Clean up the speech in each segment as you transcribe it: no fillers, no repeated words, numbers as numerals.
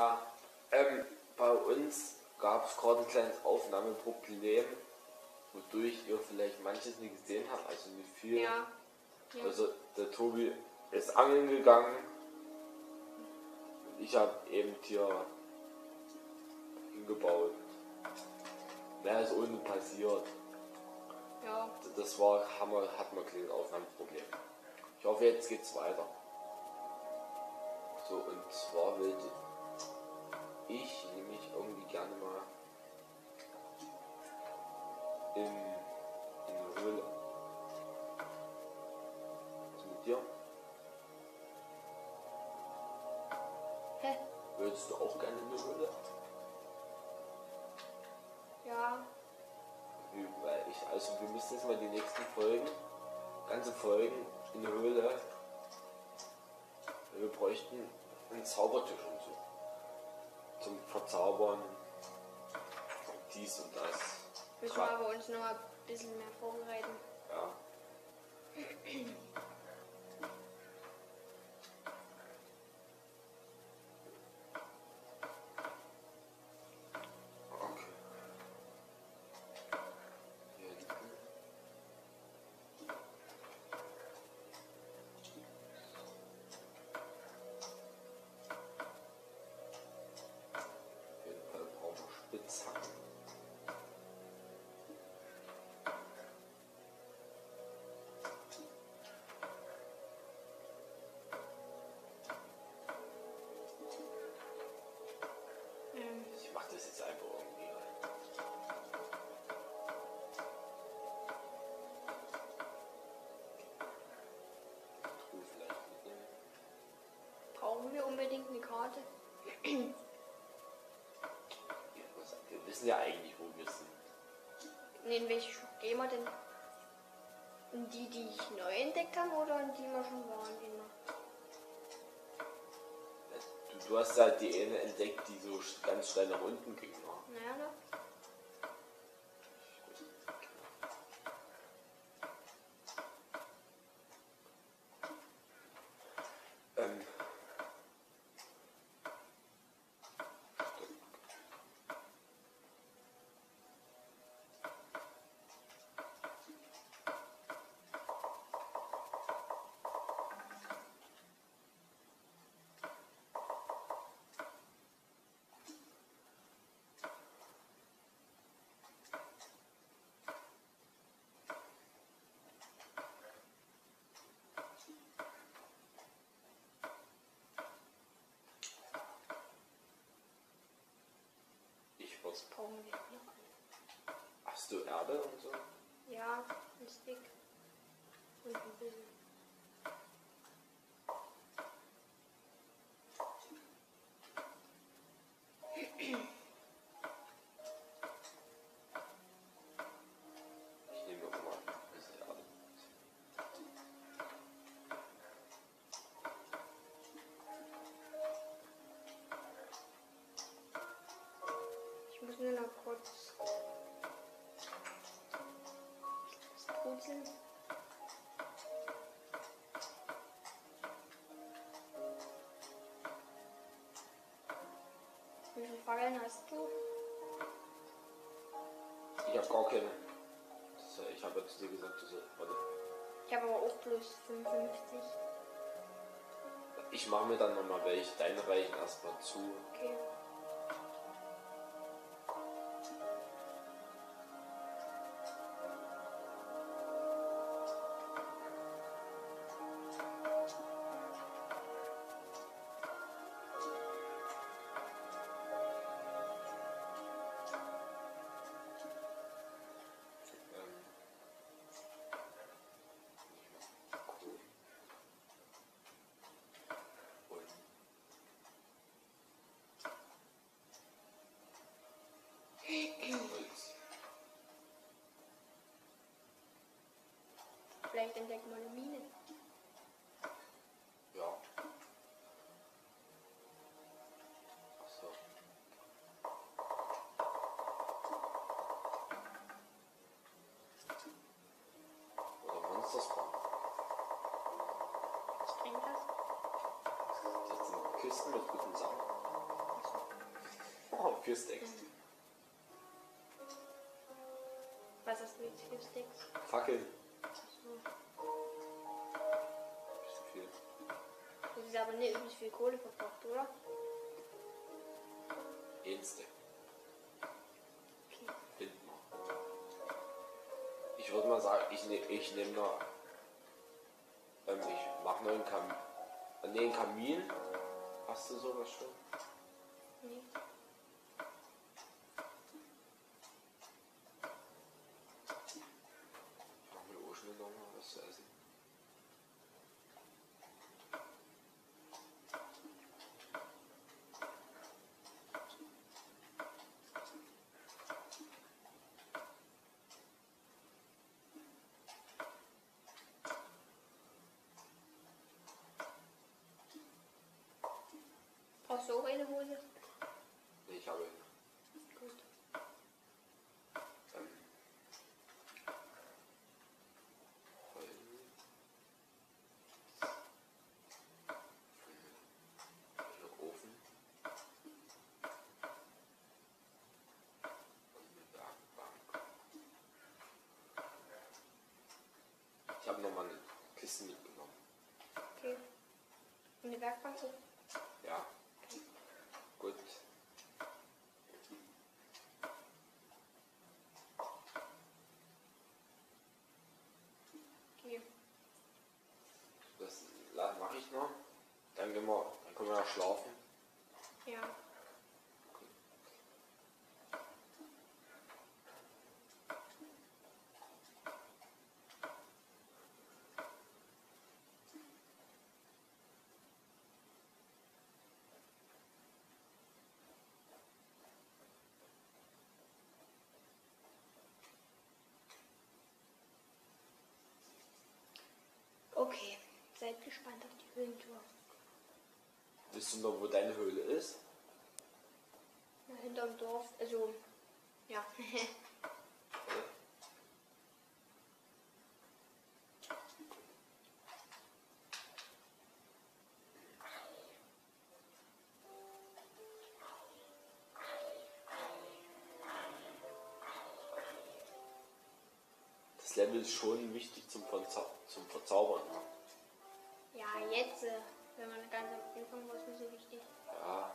Ja, bei uns gab es gerade ein kleines Aufnahmeproblem, wodurch ihr vielleicht manches nicht gesehen habt, also nicht viel. Ja. Also der Tobi ist angeln gegangen. Ich habe eben hier hingebaut. Mehr ist ohne passiert. Ja. Das war, hatten wir ein kleines Aufnahmeproblem. Ich hoffe, jetzt geht's weiter. So, und zwar wollte ich nämlich irgendwie gerne mal in eine Höhle. Was mit dir? Hä? Würdest du auch gerne in eine Höhle? Ja. Weil also wir müssen jetzt mal die nächsten Folgen, ganze Folgen in der Höhle. Wir bräuchten einen Zaubertisch und so. Zum Verzaubern. Dies und das. Müssen wir aber uns noch ein bisschen mehr vorbereiten. Ja. Okay. Hier hinten. Auf jeden Fall brauchen wir Spitzhacken. Ich mach das jetzt einfach irgendwie rein. Truhe vielleicht mitnehmen. Brauchen wir unbedingt eine Karte? Wir wissen ja eigentlich, wo wir sind. In welche Schule gehen wir denn? In die, die ich neu entdeckt habe oder in die wir schon waren? Immer? Du hast halt die eine entdeckt, die so ganz steil nach unten ging. Ne? Naja, ne? Ähm, ich was. Brauchen wir noch? Hast du Erde und so? Ja, ein Stick. Und ein bisschen. Ich nehme auch mal ein bisschen Erde. Ich muss nur noch kurz das Brutzeln. Wie viele Fackeln hast du? Ich habe gar keine. Ich habe ja zu dir gesagt, warte. Ich habe aber auch bloß 55. Ich mache mir dann nochmal welche. Deine reichen erstmal zu. Okay. Cool. Und Holz. Vielleicht entdeckt man eine Mine. Ja. Achso. Oder Monsterspawn. Was bringt das? Das sind Kisten mit guten Sachen. Achso. 4 Stacks. Was hast du jetzt für Sticks? Fackeln. So. Nicht so viel. Das ist aber nicht übelst viel Kohle verbraucht, oder? 1 Stack. Okay. Hinten noch. Ich würde mal sagen, ich nehme noch. Ich mache noch einen Kamin. Hast du sowas schon? Nee. Ich mache mir auch schnell noch mal was zu essen. Brauchst du auch eine Hose? Nee, ich habe ihn. Gut. Ofen und eine Werkbank. Ich habe nochmal eine Kiste mitgenommen. Okay. Und die Werkbank so? Ja. Gut. Okay. Das mache ich noch. Dann können wir noch schlafen. Ja. Okay. Seid gespannt auf die Höhlentour. Wisst du noch, wo deine Höhle ist? Ja, hinterm Dorf. Also, ja. Das Level ist schon wichtig zum Verzaubern. Ne? Ja, jetzt, wenn man ganz am Anfang war, ist nicht so wichtig. Ja.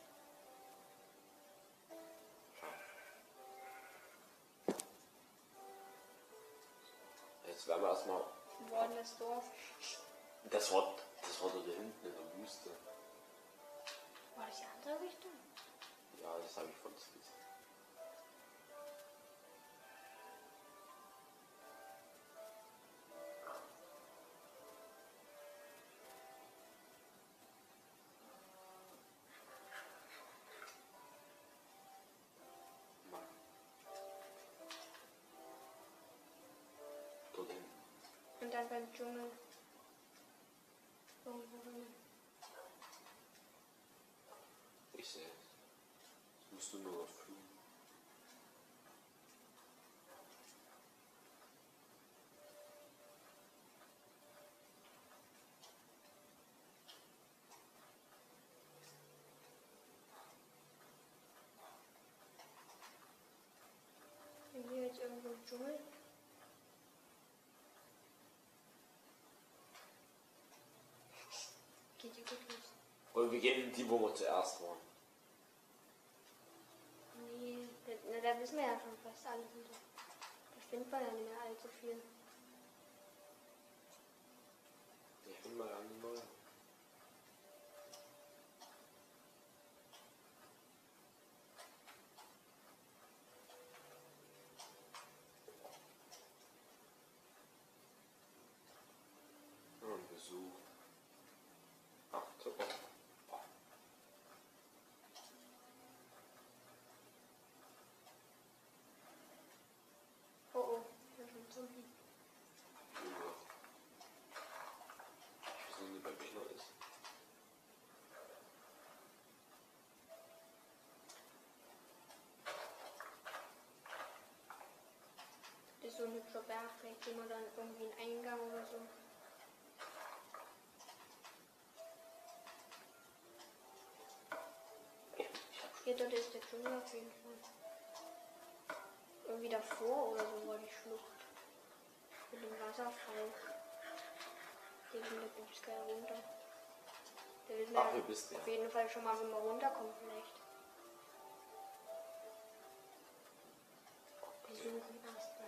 Jetzt werden wir erstmal. Wordendes Dorf. Das war da hinten in der Wüste. War das die andere Richtung? Ja, das habe ich von Skizzen. Dort hinten. Und dann beim Dschungel. Irgendwo hin. Ich sehe es. Musst du nur noch fühlen. Sind wir jetzt irgendwo im Dschungel? Geht ja gut los. Und wir gehen in die, wo wir zuerst waren. Nee, da wissen wir ja schon fast alles. Und so. Da findet man ja nicht mehr allzu viel. Ich bin mal an die neue. Ein Besuch. Ach, so. Oh. Oh oh, da ist ein Zombie. Ich weiß nicht, bei mir noch ist. Das ist so ein hübscher Berg, vielleicht gehen wir dann irgendwie einen Eingang oder so. Ich habe Hier dort ist der Dschungel auf jeden Fall. Irgendwie davor oder so war die Schlucht. Mit dem Wasserfall. Hier ging der Bobsky runter. Der wissen Ach, ja hier bist du auf ja. jeden Fall schon mal, wenn man runterkommt vielleicht. Wir suchen erstmal.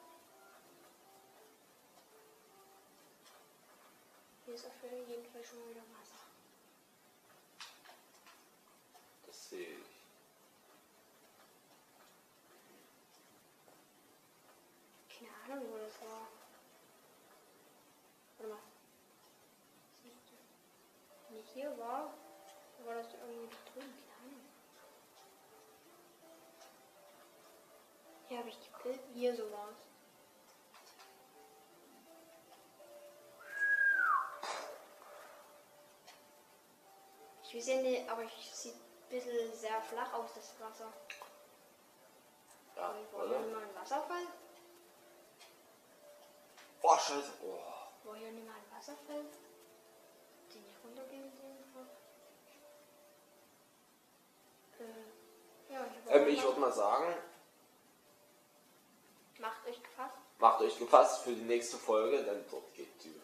Hier ist auf jeden Fall schon mal wieder Wasser. Das sehe ich. Keine Ahnung, wo das war. Warte mal. Wenn ich hier war das irgendwie da drüben. Keine Ahnung. Hier habe ich die Pilze. Hier so war's. Ich weiß ja nicht, aber es sieht ein bisschen sehr flach aus, das Wasser. Ja, War hier oder? nicht mal ein Wasserfall? Oh, scheiße. Oh. War hier nicht mal ein Wasserfall? Den ich runtergehen sehen habe? Ja, Ich würde mal sagen, macht euch gefasst. macht euch gefasst für die nächste Folge, denn dort geht die